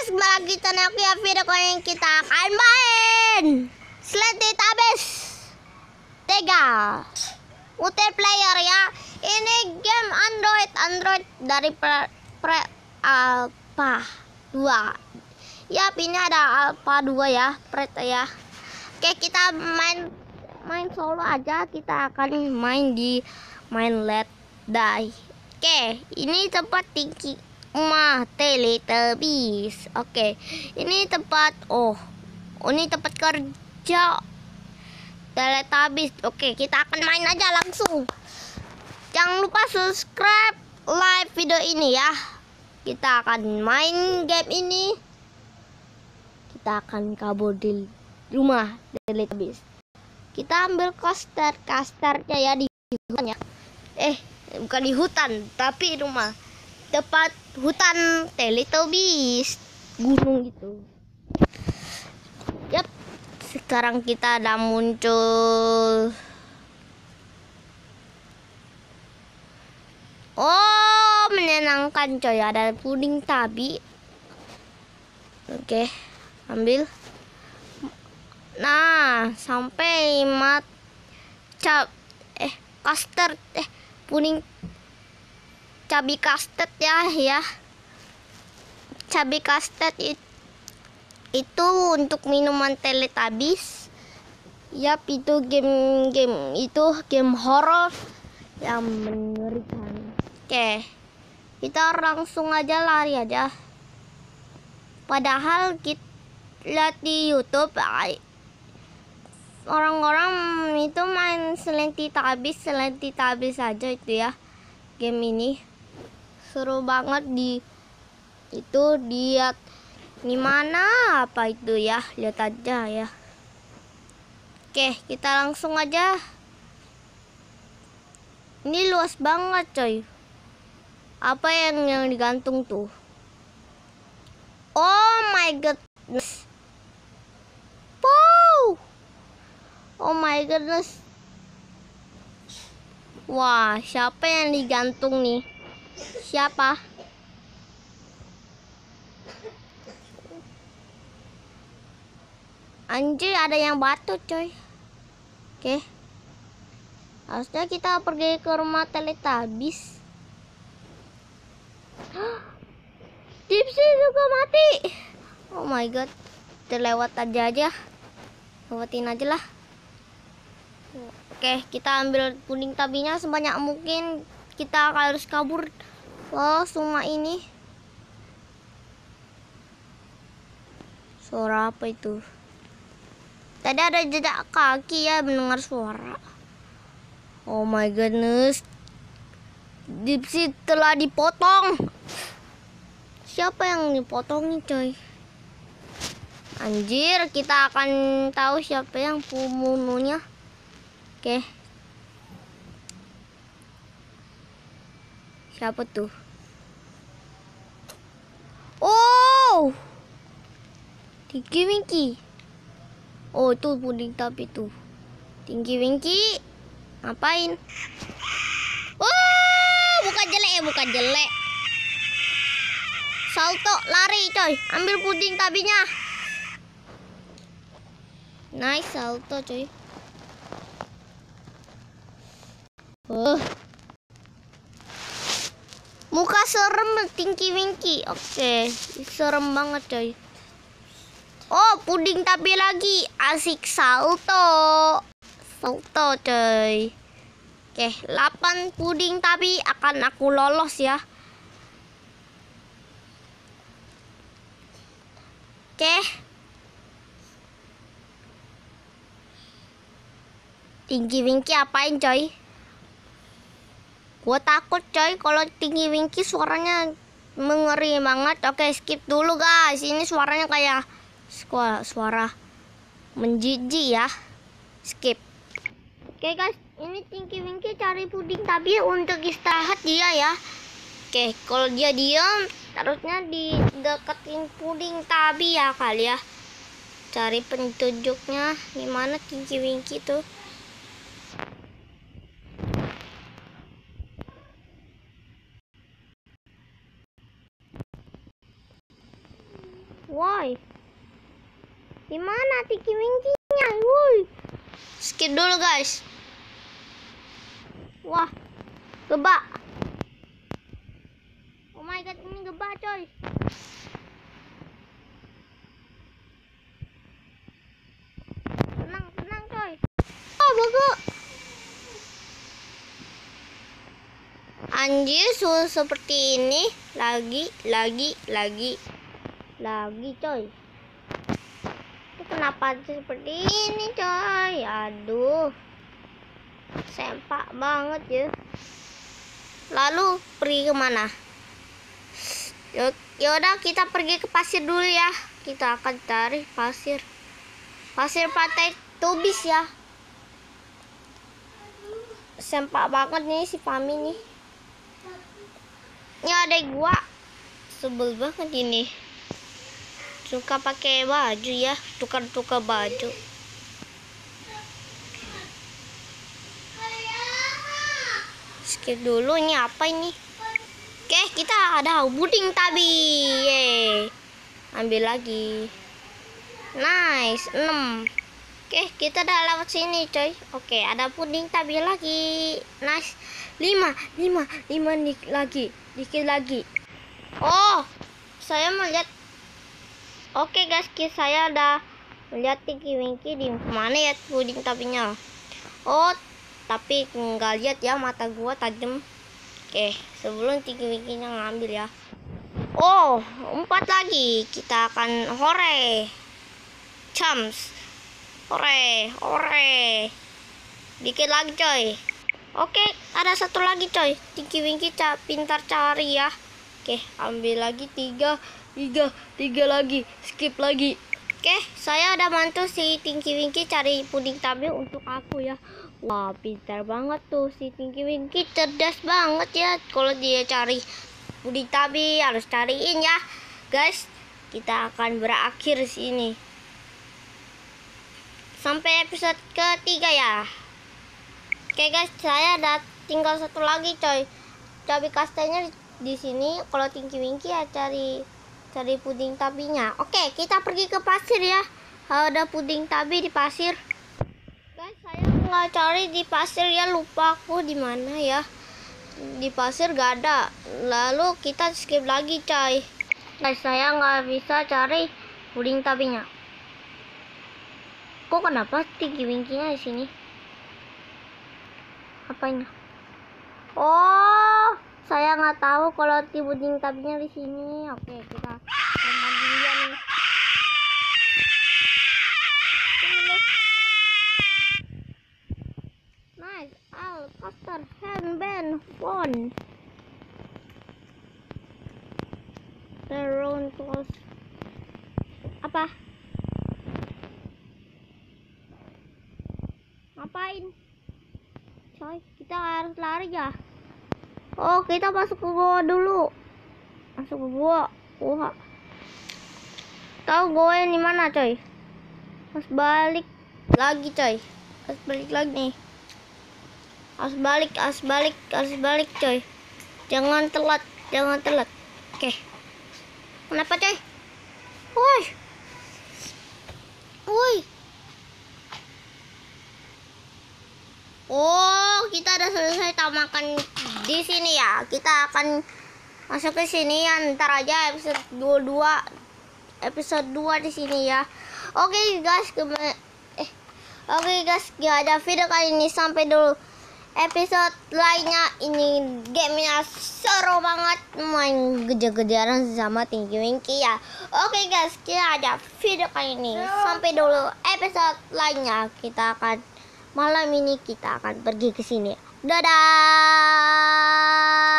guys, kembali lagi channel Kia. Video kali ini kita akan main Teletubbies 3 multiplayer ya. Ini game Android dari Alpha 2. Ya, ini ada Alpha 2 ya, ya. Oke, kita main solo aja. Kita akan main Let's Die. Oke, ini tempat tinggi Teletubbies. Oke, ini tempat ini tempat kerja Teletubbies. Oke, kita akan main aja langsung. Jangan lupa subscribe, like video ini ya. Kita akan main game ini. Kita akan kabur di rumah Teletubbies. Kita ambil casternya ya di hutan ya. Bukan di hutan, tapi rumah. Tempat hutan Teletubbies, gunung gitu. Yap, sekarang kita udah muncul. Oh, menyenangkan coy, ada puding tabi. Oke, ambil. Nah, sampai puding cabai custard ya. Cabai custard itu untuk minuman Teletubbies. Yap, itu game horor yang mengerikan. Oke, kita langsung aja lari aja. Padahal kita lihat di YouTube orang-orang itu main Teletubbies aja itu ya. Game ini seru banget lihat gimana apa itu ya, lihat aja ya. Oke, kita langsung aja. Ini luas banget coy. Apa yang digantung tuh? Oh my goodness. Wow. Oh my goodness. Wah, siapa yang digantung nih? Siapa? Anjir, ada yang batu coy. Oke, harusnya kita pergi ke rumah Teletubbies. Dipsy juga mati. Oh my god, terlewat aja. Lewatin aja lah. Oke, kita ambil puding tabinya sebanyak mungkin. Kita harus kabur semua ini. Suara apa itu? Tadi ada jejak kaki ya, mendengar suara. Oh my goodness. Dipsy telah dipotong. Siapa yang dipotong nih coy? Anjir, kita akan tahu siapa yang pembunuhnya. Oke. Siapa tuh? Oh, Tinky Winky. Oh, itu puding tapi tuh. Tinky Winky ngapain? Oh, bukan jelek. Salto, lari coy. Ambil puding tabinya. Nice, salto coy. Muka serem Tinky Winky. Oke, serem banget coy. Oh, puding tabi lagi. Asik, salto coy. Oke, 8 puding tabi akan aku lolos ya. Oke. Tinky Winky apain coy? Gua takut coy kalau Tinky Winky suaranya mengeri banget. Oke, skip dulu guys. Ini suaranya kayak suara menjijik ya. Skip. Oke guys, ini Tinky Winky cari puding tabi untuk istirahat dia ya. Oke, kalau dia diam, harusnya dideketin puding tabi ya kali ya. Cari petunjuknya gimana Tinky Winky tuh. Woi. Gimana Tinky Winky-nya? Woi. Skip dulu guys. Wah. Gebak. Oh my god, ini gebak coy. Tenang coy. Oh bagus. Anjir, seperti ini lagi coy. Itu kenapa seperti ini coy? Aduh, sempak banget ya. Lalu pergi kemana? Yaudah kita pergi ke pasir dulu ya. Kita akan cari pasir pantai Tubis ya. Sempak banget nih si Pami nih. Ini ada gua, sebel banget ini. Suka pakai baju ya, tukar baju. Skip dulu, ini apa ini? Oke, kita ada puding tabi. Yeay. Ambil lagi. Nice, 6. Oke, kita udah lewat sini coy. Oke, ada puding tabi lagi. Nice. 5 dikit lagi. Oh, saya melihat. Oke guys, saya udah melihat Tinky Winky di mana ya puding tabinya. Oh, tapi nggak lihat ya, mata gua tajam. Oke, sebelum Tinky Winky-nya ngambil ya. Oh, 4 lagi. Kita akan hore. Chums. Hore. Dikit lagi coy. Oke, ada satu lagi coy. Tinky Winky pintar cari ya. Oke, ambil lagi 3 lagi. Skip lagi. Oke, saya udah bantu si Tinky Winky cari puding tabi untuk aku ya. Wah, pintar banget tuh si Tinky Winky, cerdas banget ya. Kalau dia cari puding tabi harus cariin ya. Guys, kita akan berakhir sini. Sampai episode ketiga ya. Oke guys, saya udah tinggal satu lagi coy. Cabai kastanya di sini. Kalau Tinky Winky ya cari puding tabinya. Oke, kita pergi ke pasir ya. Ada puding tabi di pasir. Guys, saya nggak cari di pasir ya, lupa aku di mana ya. Di pasir gak ada. Lalu kita skip lagi coy. Guys, saya nggak bisa cari puding tabinya. Kok kenapa Tinky Winky-nya di sini? Apanya? Oh, saya nggak tahu kalau puding tabinya di sini. Oke, kita tambah dia nih. Nice, Alcaster handband one. The round close. Apa? Ngapain? Coy, kita harus lari ya. Oh, kita masuk ke gua dulu. Masuk ke gua. Wah. Tahu gua di mana, coy? Harus balik lagi, coy. Harus balik lagi nih. Harus balik, coy. Jangan telat. Oke. Kenapa, coy? Woi. Oh, kita udah selesai makan di sini ya. Kita akan masuk ke sini ya. Ntar aja episode 2 di sini ya. Oke guys, gak ada video kali ini. Sampai dulu episode lainnya. Ini gamenya seru banget, main kejar-kejaran sama Tinky Winky ya. Oke guys, kita ada video kali ini. Sampai dulu episode lainnya. Malam ini kita akan pergi ke sini. Dadah.